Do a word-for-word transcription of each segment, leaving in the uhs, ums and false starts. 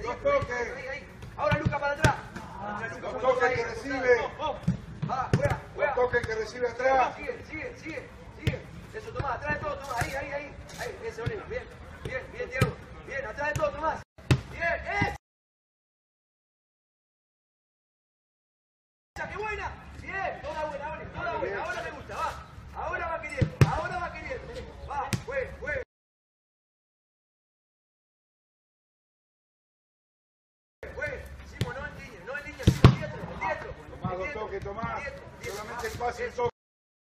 Dos toques. Ahí, ahí. Ahora Luca para atrás. Dos toques que recibe. Va, juega, juega. Dos toques que recibe atrás. Sigue, sigue, sigue, sigue. Eso, Tomás, atrás de todo, Tomás. Ahí, ahí, ahí. Ahí, ese, Oliva. Bien, bien, bien, Diego. Bien, atrás de todo, Tomás. Bien, esa. ¡Qué buena! Bien, toda buena, Oli, toda buena. Ahora me gusta, va. Ahora va queriendo, ahora va queriendo. Va, juegue, juegue. Juegue. Simo, no en línea, no en línea, sino dietro, dietro. Tomás, dos toques, Tomás. Solamente el pase, el toque.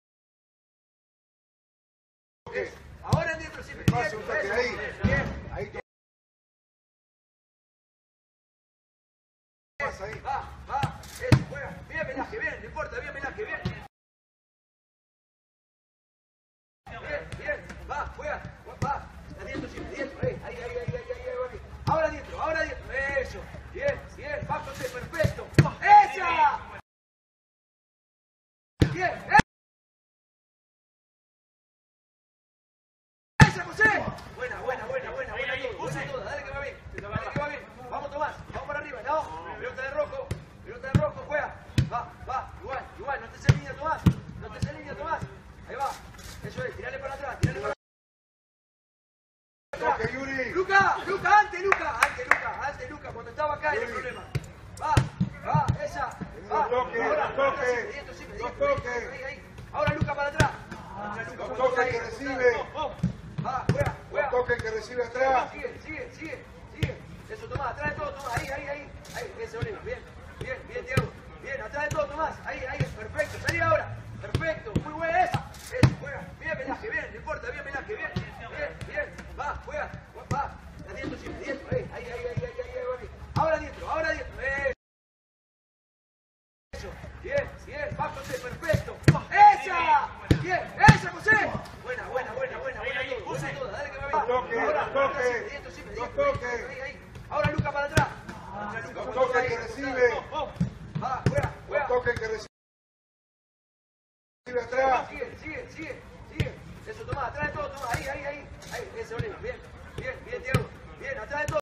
Ahora en dietro, siempre. Pase, un toque ahí. Bien. Ahí Tomás, ahí. Va, va, eso, juega. Bien, Velázquez, bien, no importa, bien, Velázquez, bien. Bien, bien, va, juega, va. Dietro, siempre, dietro, ahí, ahí, ahí, ahí, ahí, ahí. Ahora dietro, ahora dietro, eso. Bien, bien, va, José, perfecto. ¡Esa! Bien, ¡esa, José! Buena, buena, buena, buena, buena, todo, buena toda, dale que va bien, dale que va bien. Vamos, Tomás, vamos para arriba, no, pelota de rojo, pelota de rojo, juega. Va, va, igual, igual, no estés en línea, Tomás, no estés en línea, Tomás. Ahí va, eso es, tirale para atrás, tirale para atrás. Toque, Yuri. Luca, Luca, antes, Luca, antes, Luca, antes, Luca, cuando estaba acá era el problema. Va, va, esa, va. Dos toques, Ahora, dos toques, ahora, dietro, siempre, dos dietro, toques. ahí, ahí. Ahora Luca para atrás. Ahora Luca, Dos cuando toques ahí, que recibe. va, juega, juega. Dos toques que recibe atrás. Sigue, sigue, sigue, sigue. Eso, Tomás, atrás de todo, Tomás. Ahí, ahí, ahí. Ahí, ese, Oliva. Bien, bien, bien, Diego. Bien, atrás de todo, Tomás. Ahí, ahí, perfecto. Salí ahora. Perfecto, muy buena esa. Eso, juega. Bien, Velázquez, bien, no importa, bien, Velázquez, bien. Bien, bien. Va, juega, va. Dietro, siempre, dietro. Ahí, ahí, ahí, ahí, ahí, ahí, ahí. Ahora dietro, ahora dietro. Eso. Bien, bien, va, José, perfecto. ¡Esa! Bien, esa, José. Buena, buena, buena, buena, buena todo, buena toda, dale que va bien. Dos toques, Ahora, dos toques, ahora, dietro, siempre, dos dietro. toques. Ahí, ahí. Ahora Luca para atrás. Ahora Luca, Dos cuando toques ahí, que recibe. va, juega, Dos juega. toques que recibe atrás. Sigue, sigue, sigue, sigue. Eso, Tomás, atrás de todo, Tomás. Ahí, ahí, ahí. Ahí, ese, Oliva. Bien, bien, bien, Diego. Bien, atrás de todo.